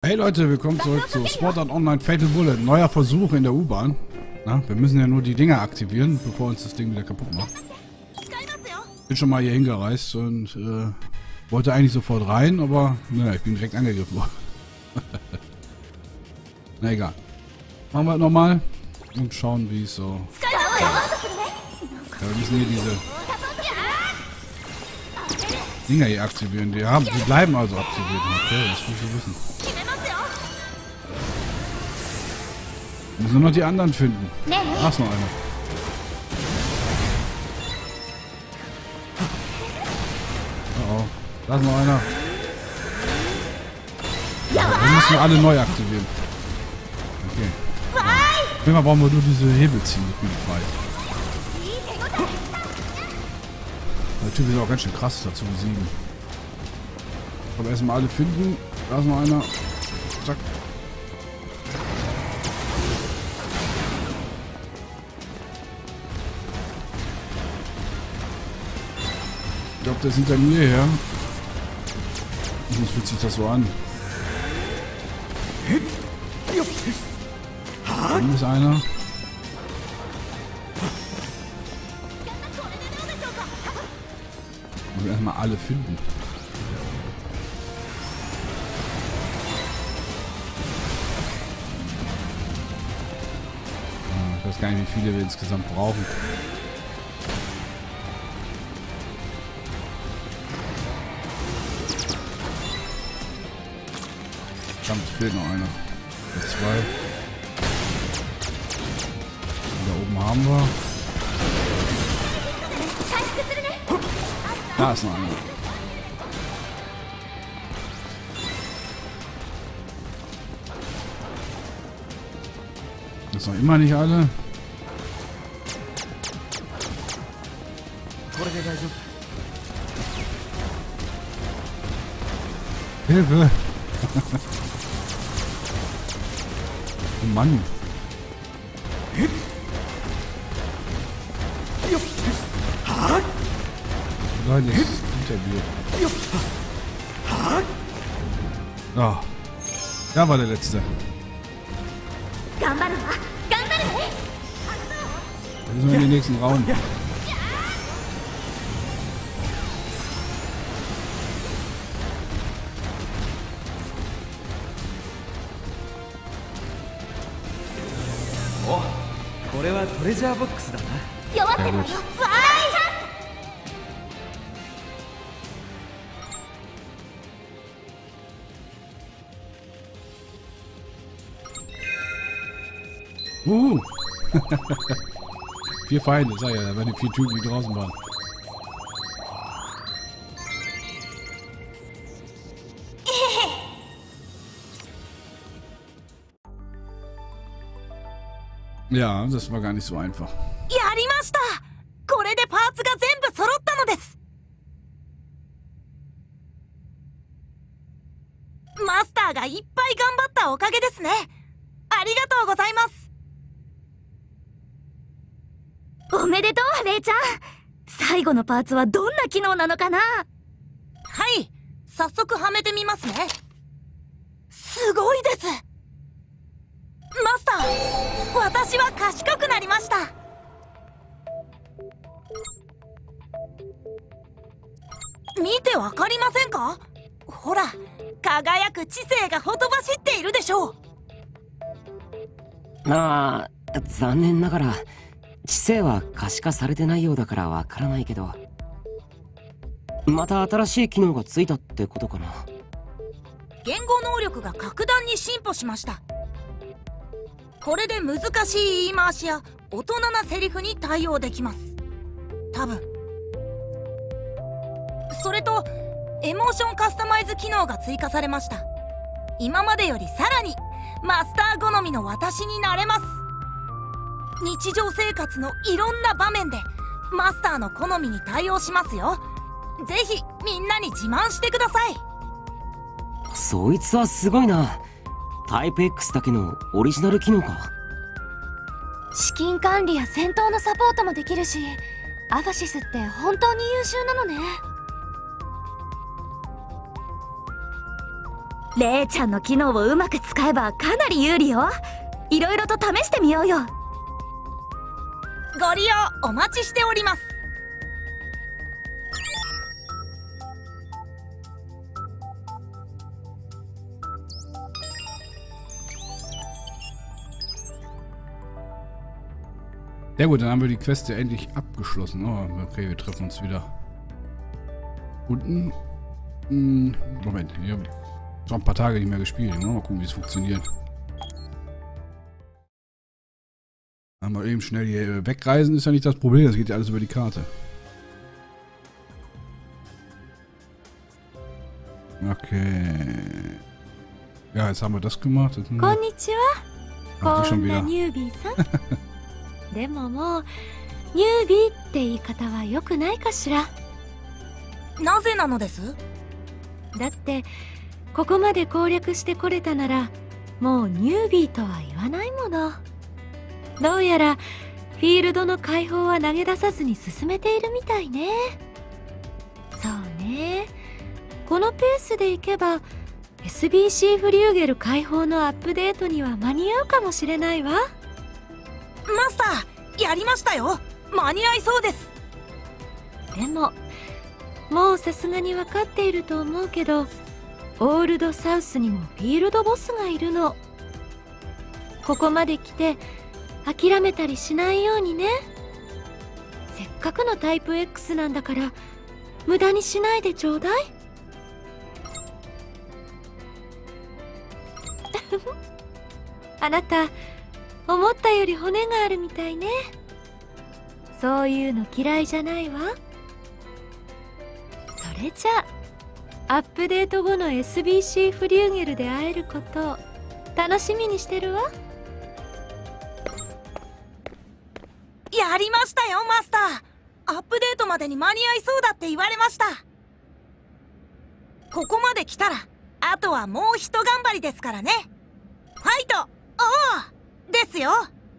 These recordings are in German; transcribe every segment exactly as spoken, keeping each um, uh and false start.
Hey Leute, willkommen zurück zu Sword Art Online Fatal Bullet. Neuer Versuch in der U-Bahn. Na, wir müssen ja nur die Dinger aktivieren, bevor uns das Ding wieder kaputt macht. Bin schon mal hier hingereist und äh, wollte eigentlich sofort rein, aber naja, ich bin direkt angegriffen worden. Na egal. Machen wir nochmal und schauen, wie es so... Ja, wir müssen hier diese Dinger hier aktivieren. Die, haben, die bleiben also aktiviert. Okay, das muss ich wissen. Wir müssen nur noch die anderen finden. Ach, ist noch einer. Oh oh, da ist noch einer. Wir müssen alle neu aktivieren. Okay. Immer brauchen wir nur diese Hebel ziehen, wie frei. Der Typ ist auch ganz schön krass dazu besiegen. Aber erstmal alle finden. Da ist noch einer. Zack. Ich glaube, der ist hinter mir her. Sonst fühlt sich das so an. Da ist einer. Wir erstmal alle finden. Ich weiß gar nicht, wie viele wir insgesamt brauchen. Verdammt, fehlt noch einer. Oder zwei. Da oben haben wir. Da ist noch einer. Das sind noch immer nicht alle. Hilfe! Oh Mann! Leute, das ist Interview. Oh. Da war der letzte. Dann müssen wir in den nächsten Raum. Oh, das ist ein Treasure Box. Sehr gut. Uh. Vier Feinde, sag ja, da waren die vier Typen, die draußen waren. Ja, das war gar nicht so einfach. Master がいっぱい頑張ったおかげですね。ありがとうございます。おめでとう、レイちゃん。最後のパーツはどんな機能なのかな？はい、早速はめてみますね。すごいです。マスター、私は賢くなりました。見てわかりませんか？ほら、輝く知性がほとばしっているでしょう。 ああ、残念ながら知性は可視化されてないようだからわからないけど、また新しい機能がついたってことかな。 言語能力が格段に進歩しました。これで難しい言い回しや大人なセリフに対応できます。多分。それとエモーションカスタマイズ機能が追加されました。今までよりさらにマスター好みの私になれます。日常生活のいろんな場面でマスターの好みに対応しますよ。ぜひみんなに自慢してください。 そいつはすごいな。タイプ X だけのオリジナル機能か。 資金管理や戦闘のサポートもできるし、アファシスって本当に優秀なのね。 レイちゃんの機能をうまく使えばかなり有利よ。いろいろと試してみようよ。 ご利用お待ちしております。 Sehr gut, dann haben wir die Quest ja endlich abgeschlossen. Oh, okay, wir treffen uns wieder unten. Hm, Moment, ich habe schon ein paar Tage nicht mehr gespielt. Mal gucken, wie es funktioniert. Aber eben schnell hier wegreisen ist ja nicht das Problem. Das geht ja alles über die Karte. Okay. Ja, jetzt haben wir das gemacht. Jetzt Konnichiwa. Ach, die schon wieder. でももうニュービーって言い方は良くないかしら。 なぜなのです？ だってここまで攻略してこれたならもうニュービーとは言わないもの。どうやらフィールドの解放は投げ出さずに進めているみたいね。そうね、このペースでいけば エスビーシー フリューゲル解放のアップデートには間に合うかもしれないわ。 マスター、やりましたよ。間に合いそうです。 でももうさすがに分かっていると思うけど、オールドサウスにもフィールドボスがいるの。ここまで来て諦めたりしないようにね。せっかくのタイプ X なんだから無駄にしないでちょうだい。あなた思ったより骨があるみたいね。そういうの嫌いじゃないわ。それじゃあアップデート後の エスビーシー フリューゲルで会えることを楽しみにしてるわ。 やりましたよマスター。アップデートまでに間に合いそうだって言われました。ここまで来たらあとはもうひと頑張りですからね。ファイトおおですよ。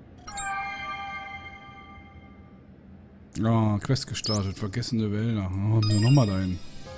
Ah, Quest gestartet. Vergessene Wälder. Oh, haben wir nochmal dahin.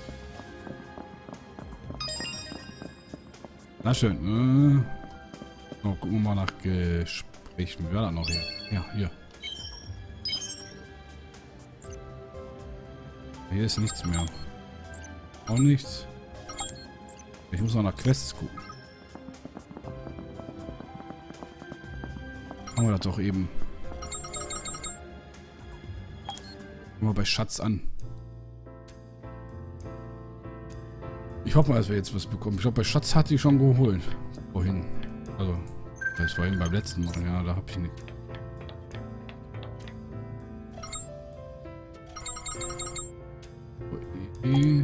Na schön. Äh. Oh, gucken wir mal nach Gesprächen. Wie war das noch hier? Ja, hier. Hier ist nichts mehr. Auch nichts. Ich muss noch nach Quests gucken. Haben wir das doch eben. Mal bei Schatz an. Ich hoffe mal, dass wir jetzt was bekommen. Ich glaube, bei Schatz hatte ich schon geholt. Vorhin. Also, das war eben beim letzten Mal. Ja, da habe ich nichts. Okay.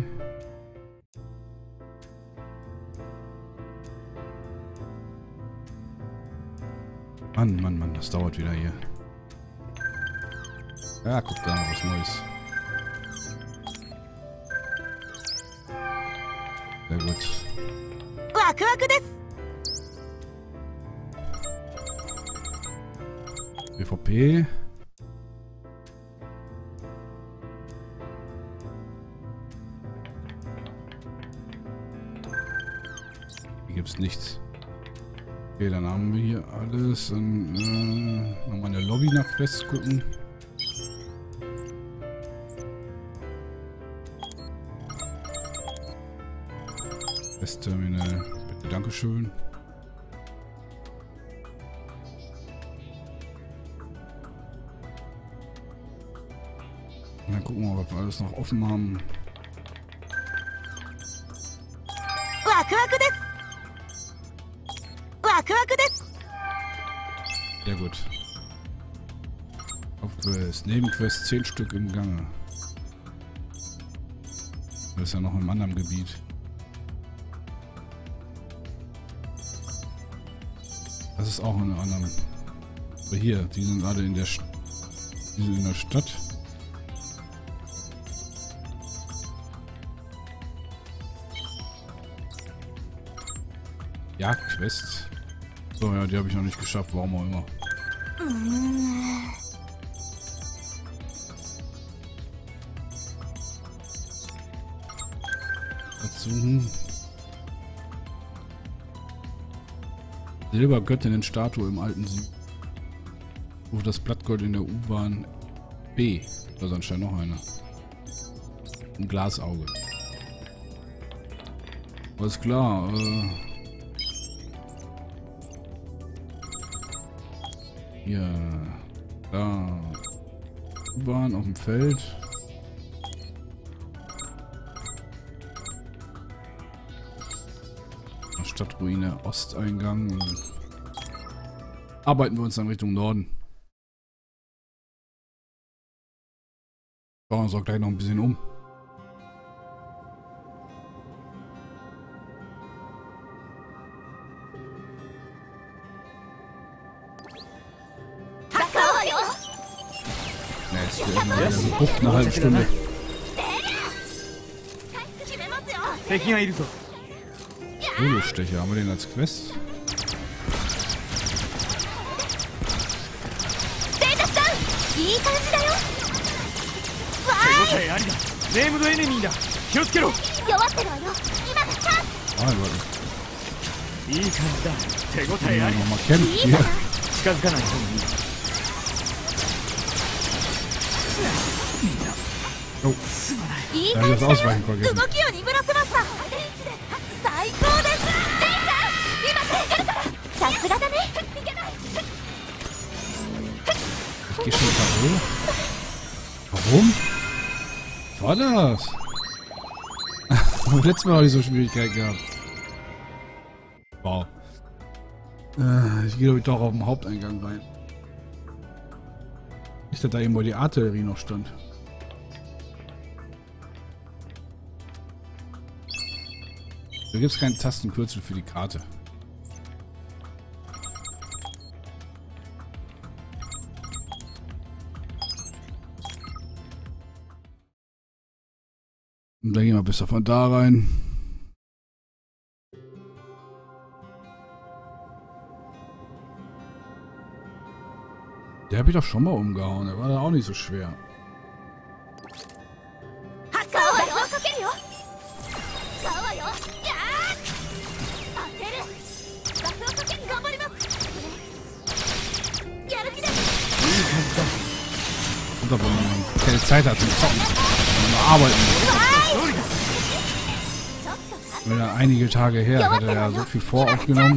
Mann, Mann, Mann, das dauert wieder hier. Ja, guck da mal was Neues. Sehr gut. P V P. Hier gibt's nichts. Okay, dann haben wir hier alles. Dann äh, nochmal in der Lobby nach Quest gucken. Quest-Terminal. Bitte, Dankeschön. Und dann gucken wir mal, was wir alles noch offen haben. Sehr gut. Hauptquest, Nebenquest, zehn Stück im Gange. Das ist ja noch im anderen Gebiet. Das ist auch in einem anderen. Aber hier, die sind alle in der, St die sind in der Stadt. Jagdquest. So, ja, die habe ich noch nicht geschafft, warum auch immer. Dazu. Silbergöttinnen-Statue im alten Sieg. Suche das Blattgold in der U-Bahn B. Da ist anscheinend noch einer. Ein Glasauge. Alles klar. Äh Hier. Da. U-Bahn auf dem Feld. Stadtruine, Osteingang. Arbeiten wir uns dann Richtung Norden. Schauen wir uns auch gleich noch ein bisschen um. Ne, jetzt wird erstmal wieder gebufft eine halbe Stunde. Solo-Stecher, haben wir den als Quest? いい感じだよ。わーい。手応えありだ。ネームドエネミーだ。気をつけろ。弱ってるわよ。今がチャンス。 Ah, warte. いい感じだ。手応えありだ。 Mal kämpfen hier. 近づかない方がいい。 Oh. いい感じだよ。動きを鈍らせました。最高です。レイちゃん、今助けるから。さすがだね。いけない。 Ich geh schon K O. Warum? Was war das? Letztes Mal habe ich so Schwierigkeiten gehabt. Wow. Äh, ich gehe glaube ich doch auf den Haupteingang rein. Nicht, dass da irgendwo die Artillerie noch stand. Da gibt es keinen Tastenkürzel für die Karte. Und dann gehen wir besser von da rein. Der habe ich doch schon mal umgehauen. Der war da auch nicht so schwer. Und aber wenn man keine Zeit hat zum Zocken, wenn man arbeiten muss. Weil da einige Tage her hat er ja so viel voraufgenommen.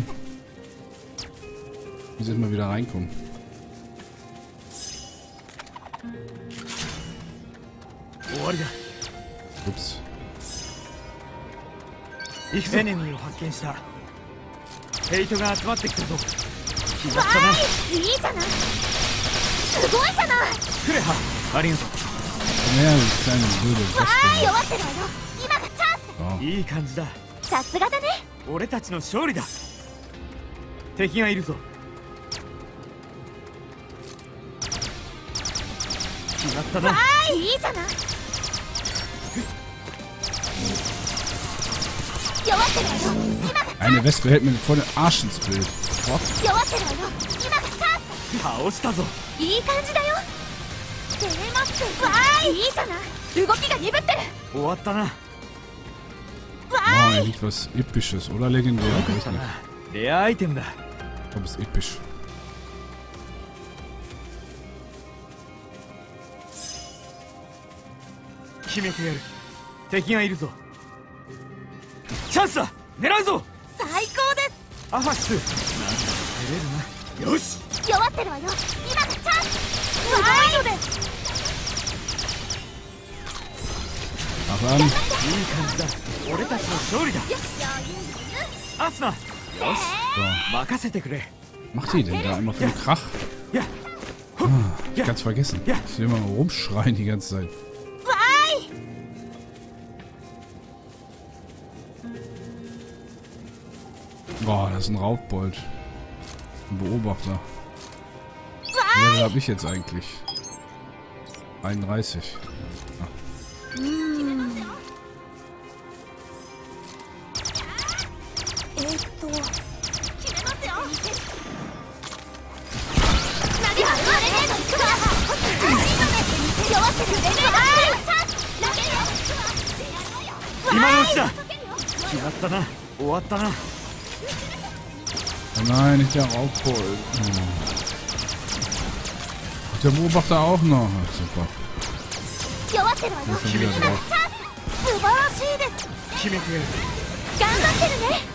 Muss jetzt mal wieder reinkommen. Ups. Ich bin Enemyを発見した。ヘイトが集まってきたぞ。気がつかない。いいじゃない。すごいじゃない。クレハ、ありがとう。Ja, die kleine Bude. Oh. いい感じだ。さすがだね。俺たちの勝利だ。敵がいるぞ。決まったな。いいじゃない。Eine Wespe hält mir vor den Arsch ins Bild. Oh. 倒したぞ。いい感じだよ。出ます。わーい。いいじゃない。動きが鈍ってる。終わったな。Oh, hier liegt was Episches oder legendär. Ich weiß nicht. Der Item da. Ich glaube, es ist episch. Chance! Nerazo! Saikō desu! Afasu! Yoshi! Yowatte wa yo! Ima ga chance! Sugoi no desu! Mach an! Ii kanji da! Ore tachi no shouri da! Asuna! Yoshi! So. Macht die denn da immer viel Krach? Ah, ich ganz vergessen. Ich will immer rumschreien die ganze Zeit. Boah, das ist ein Raubbold. Ein Beobachter. Wie viel habe ich jetzt eigentlich? einunddreißig. Ah. Oh nein, nicht der Raubkohl. Hm. Der Beobachter auch noch. Super. Schon wieder drauf. 素晴らしいです。 決めてやる。 頑張ってるね。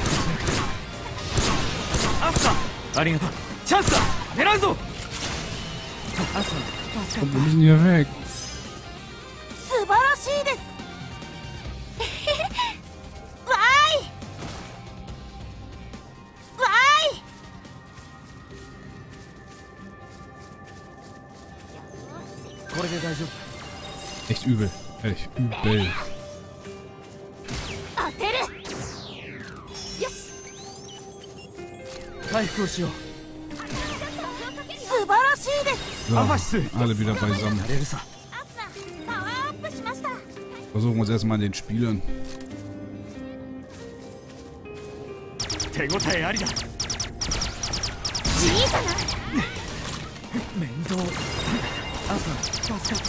アスカ、ありがとう。チャンスだ。狙うぞ。アスカ、助か Und っ wir müssen hier weg. 素晴らしいです。わーい。わーい。 た。これで大丈夫。 Echt übel. Echt übel. 当てる。よし。 回復をしよう。 素晴らしいです。 So, アファシス。 alle wieder beisammen. やれるさ。 アスナ、パワーアップしました。 Versuchen wir uns erstmal an den Spielern. 手応えありだ。 小さな。 面倒。アスナ、助かった。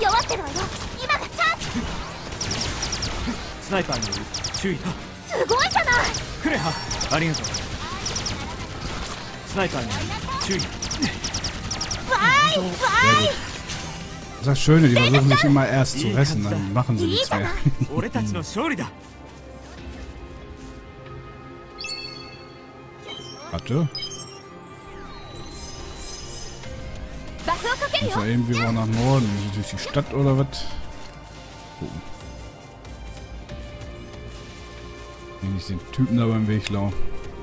弱ってるわよ。今がチャンス。 スナイパーによる注意だ。 すごいじゃない。 クレハ、ありがとう。スナイパーによる注意。 わーい。わーい。 Das ist das Schöne, die versuchen nicht immer erst zu essen, dann machen sie nichts mehr. 俺たちの勝利だ。 Warte. バフをかける Muss よ。 er irgendwie mal nach Norden, muss ich durch die Stadt oder was? Gucken. Wenn ich den Typen da beim Weg laufe.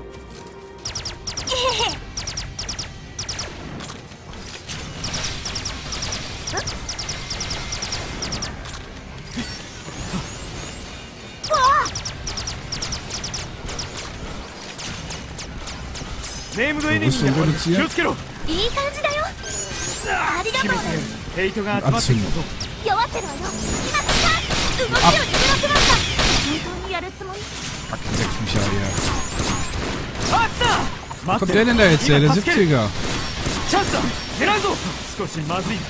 Rüstung reduziert. いい感じだよ。ありがとう。 ヘイトが集まってきたぞ。 弱ってるわよ。今がチャンス。動きを緩ませました。本当にやるつもり。 Fuck, leck mich ja hier. アスナ。 Was kommt der denn da jetzt her? Der siebziger. チャンスだ。狙うぞ。少しまずい。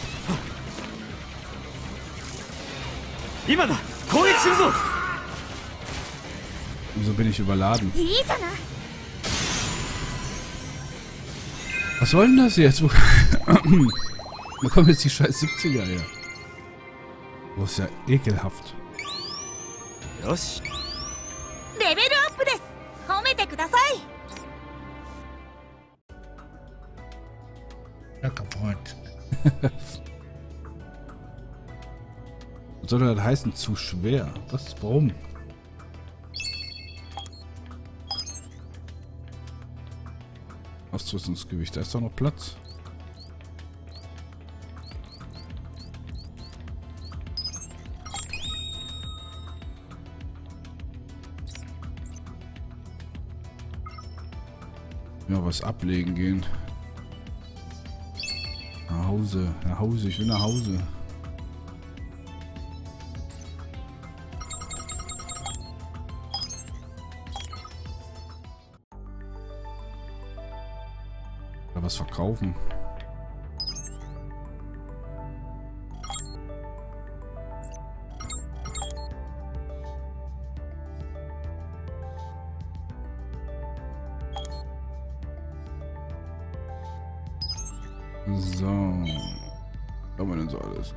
今だ。攻撃するぞ。 Wieso bin ich überladen? いいじゃない。 Was soll denn das jetzt? Wo kommen jetzt die scheiß siebziger her? Das ist ja ekelhaft. よし。 レベルアップです。褒めてください。 Ja, kaputt. Was soll das heißen? Zu schwer? Was? Warum? Ausrüstungsgewicht, da ist doch noch Platz. Ja, was ablegen gehen. Nach Hause, nach Hause, ich will nach Hause. Was verkaufen. So. Was haben wir denn so alles?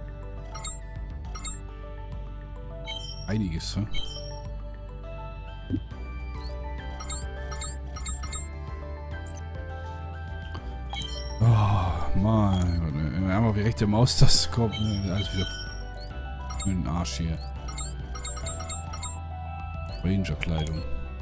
Einiges, hm? Oh, mein Gott, wenn man einmal auf die rechte Maustaste kommt, ne, alles wieder in den Arsch hier. Ranger-Kleidung.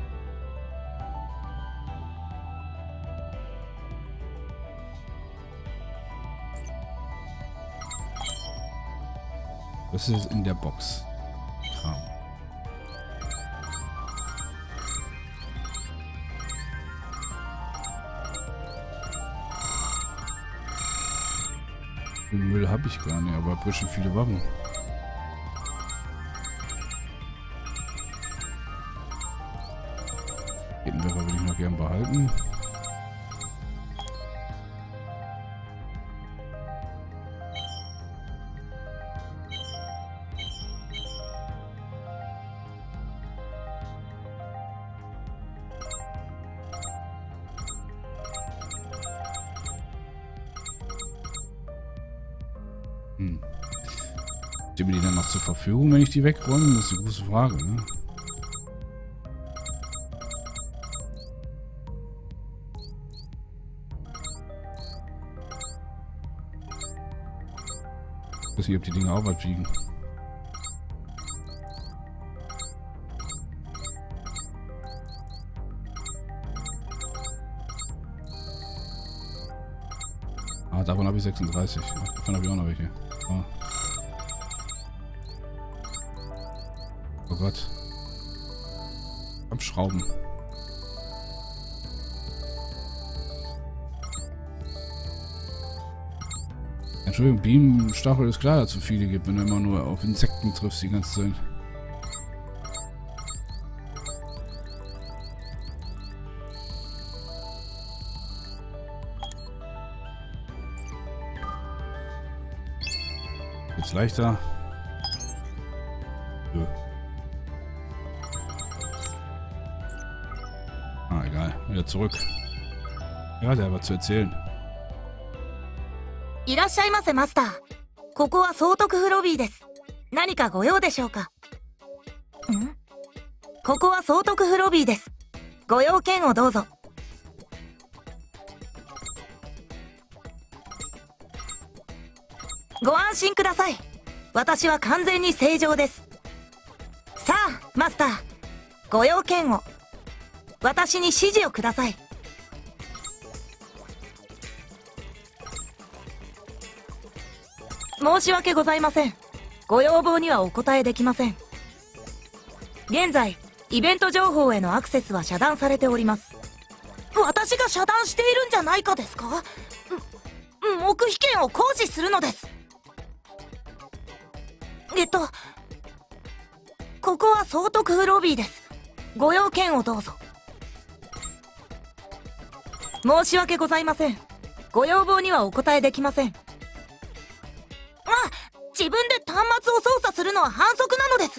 Das ist in der Box. Kram. Den Müll habe ich gar nicht, aber ich schon viele Waffen. Kettenwerfer würde ich noch gern behalten. Stehen mir die dann noch zur Verfügung, wenn ich die wegräume? Das ist eine große Frage, ne? Ich weiß nicht, ob die Dinge auch was wiegen. Ah, davon habe ich sechsunddreißig. Davon habe ich auch noch welche. Oh. Oh Gott. Abschrauben. Entschuldigung, Bienenstachel ist klar, dass es zu viele gibt, wenn du immer nur auf Insekten triffst die ganze Zeit. Jetzt leichter. Nö. Ah, egal. Wieder zurück. Ja, der hat was zu erzählen. いらっしゃいませマスター。ここは総督府ロビーです。何かご用でしょうか。ん？ここは総督府ロビーです。ご用件をどうぞ。ご安心ください。私は完全に正常です。さあマスター、ご用件を。私に指示をください。申し訳ございません。ご要望にはお答えできません。現在イベント情報へのアクセスは遮断されております。私が遮断しているんじゃないかですか？黙秘権を行使するのです。えっとここは総督府ロビーです。ご用件をどうぞ。申し訳ございません。ご要望にはお答えできません。あ、自分で端末を操作するのは反則なのです。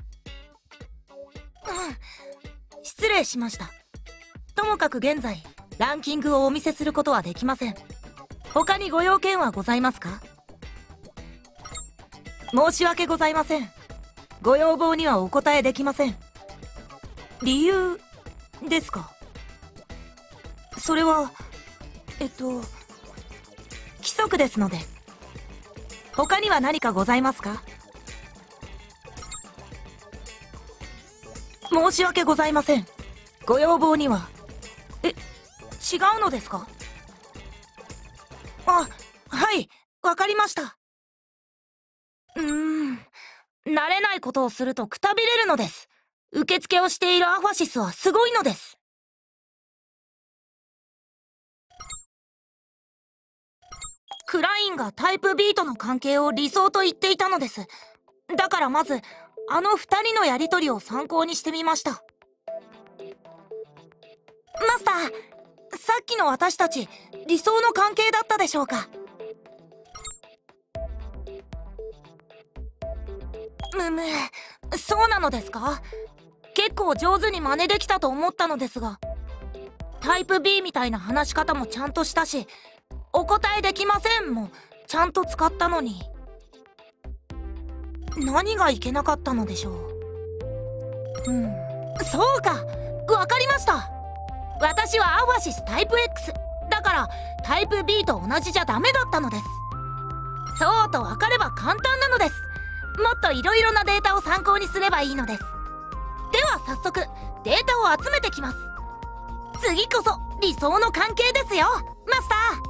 うん、失礼しました。ともかく現在ランキングをお見せすることはできません。他にご用件はございますか？申し訳ございません。ご要望にはお答えできません。理由ですか？それはえっと規則ですので。他には何かございますか？申し訳ございません。ご要望には。え、違うのですか？あ、はい、わかりました。うーん、慣れないことをするとくたびれるのです。受付をしているアファシスはすごいのです。クラインがタイプ B との関係を理想と言っていたのです。だからまずあのふたりのやりとりを参考にしてみました。マスター、さっきの私たち理想の関係だったでしょうか？むむ、そうなのですか？結構上手に真似できたと思ったのですが、タイプ B みたいな話し方もちゃんとしたし、お答えできませんもちゃんと使ったのに、何がいけなかったのでしょう。うん、そうか、わかりました。私はアファシスタイプ X だからタイプ B と同じじゃダメだったのです。そうと分かれば簡単なのです。もっといろいろなデータを参考にすればいいのです。では早速データを集めてきます。次こそ理想の関係ですよマスター。